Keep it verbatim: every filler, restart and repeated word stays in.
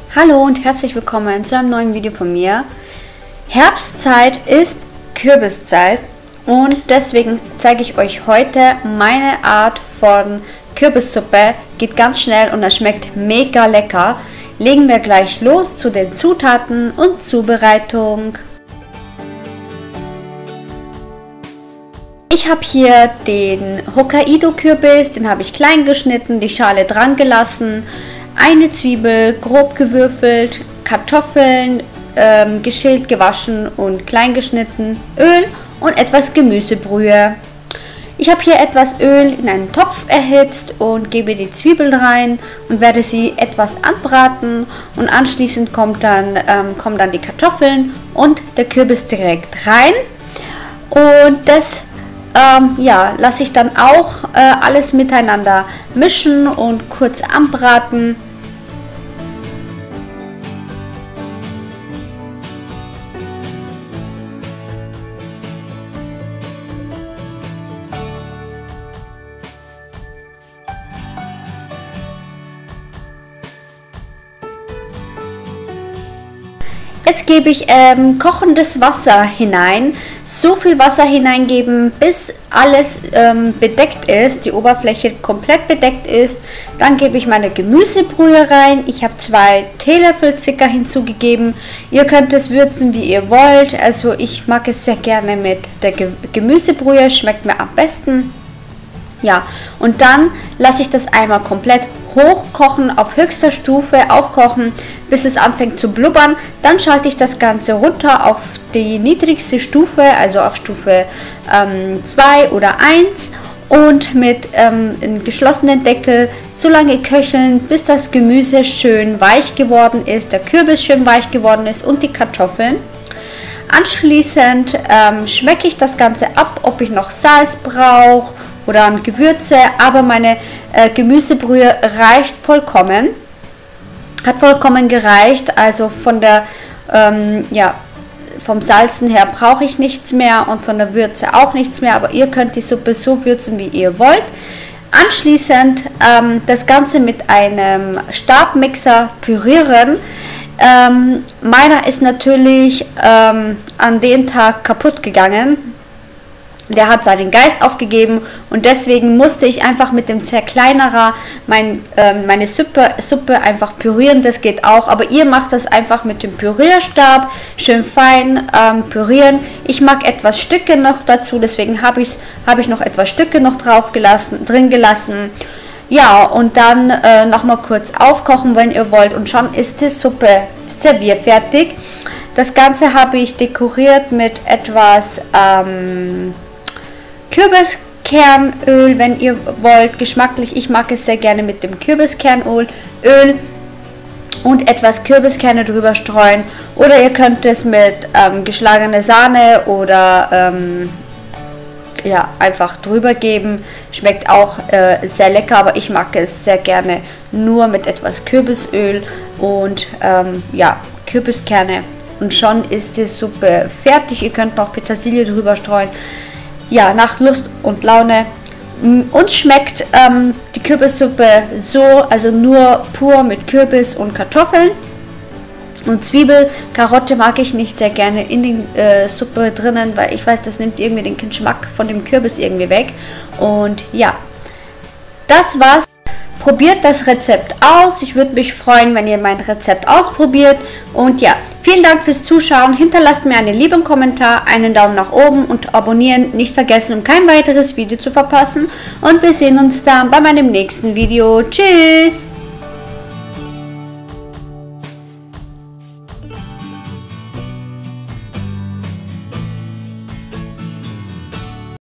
Hallo und herzlich willkommen zu einem neuen Video von mir. Herbstzeit ist Kürbiszeit und deswegen zeige ich euch heute meine Art von Kürbissuppe. Geht ganz schnell und es schmeckt mega lecker. Legen wir gleich los zu den Zutaten und Zubereitung. Ich habe hier den Hokkaido-Kürbis, den habe ich klein geschnitten, die Schale dran gelassen. Eine Zwiebel, grob gewürfelt, Kartoffeln, ähm, geschält, gewaschen und klein geschnitten, Öl und etwas Gemüsebrühe. Ich habe hier etwas Öl in einen Topf erhitzt und gebe die Zwiebeln rein und werde sie etwas anbraten und anschließend kommt dann, ähm, kommen dann die Kartoffeln und der Kürbis direkt rein und das Ähm, ja, lasse ich dann auch äh, alles miteinander mischen und kurz anbraten. Jetzt gebe ich ähm, kochendes Wasser hinein, so viel Wasser hineingeben, bis alles ähm, bedeckt ist, die Oberfläche komplett bedeckt ist. Dann gebe ich meine Gemüsebrühe rein. Ich habe zwei Teelöffel circa hinzugegeben. Ihr könnt es würzen, wie ihr wollt. Also ich mag es sehr gerne mit der Ge Gemüsebrühe, schmeckt mir am besten. Ja, und dann lasse ich das einmal komplett hochkochen, auf höchster Stufe aufkochen, bis es anfängt zu blubbern. Dann schalte ich das Ganze runter auf die niedrigste Stufe, also auf Stufe zwei ähm, oder eins und mit ähm, einem geschlossenen Deckel so lange köcheln, bis das Gemüse schön weich geworden ist, der Kürbis schön weich geworden ist und die Kartoffeln. Anschließend ähm, schmecke ich das Ganze ab, ob ich noch Salz brauche oder an Gewürze, aber meine äh, Gemüsebrühe reicht vollkommen, hat vollkommen gereicht, also von der, ähm, ja, vom Salzen her brauche ich nichts mehr und von der Würze auch nichts mehr, aber ihr könnt die Suppe so würzen, wie ihr wollt. Anschließend ähm, das Ganze mit einem Stabmixer pürieren. Ähm, meiner ist natürlich ähm, an dem Tag kaputt gegangen. Der hat seinen Geist aufgegeben und deswegen musste ich einfach mit dem Zerkleinerer mein, äh, meine Suppe, Suppe einfach pürieren. Das geht auch, aber ihr macht das einfach mit dem Pürierstab, schön fein ähm, pürieren. Ich mag etwas Stücke noch dazu, deswegen habe ich, hab ich noch etwas Stücke noch drauf gelassen, drin gelassen. Ja, und dann äh, nochmal kurz aufkochen, wenn ihr wollt. Und schon ist die Suppe servierfertig. Das Ganze habe ich dekoriert mit etwas ähm, Kürbiskernöl, wenn ihr wollt. Geschmacklich, ich mag es sehr gerne mit dem Kürbiskernöl Öl und etwas Kürbiskerne drüber streuen. Oder ihr könnt es mit ähm, geschlagener Sahne oder ähm, ja, einfach drüber geben. Schmeckt auch äh, sehr lecker, aber ich mag es sehr gerne nur mit etwas Kürbisöl und ähm, ja, Kürbiskerne. Und schon ist die Suppe fertig. Ihr könnt noch Petersilie drüber streuen. Ja, nach Lust und Laune. Uns schmeckt ähm, die Kürbissuppe so, also nur pur mit Kürbis und Kartoffeln. Und Zwiebel, Karotte mag ich nicht sehr gerne in die äh, Suppe drinnen, weil ich weiß, das nimmt irgendwie den Geschmack von dem Kürbis irgendwie weg. Und ja, das war's. Probiert das Rezept aus. Ich würde mich freuen, wenn ihr mein Rezept ausprobiert. Und ja, vielen Dank fürs Zuschauen. Hinterlasst mir einen lieben Kommentar, einen Daumen nach oben und abonnieren nicht vergessen, um kein weiteres Video zu verpassen. Und wir sehen uns dann bei meinem nächsten Video. Tschüss!